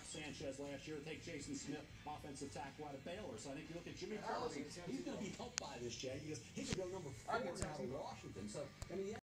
Sanchez last year. Take Jason Smith, offensive tackle out of Baylor. So I think you look at Jimmy Carter, he's going to be helped by this, Jay, because he could go number 4 out of Washington. So, I mean,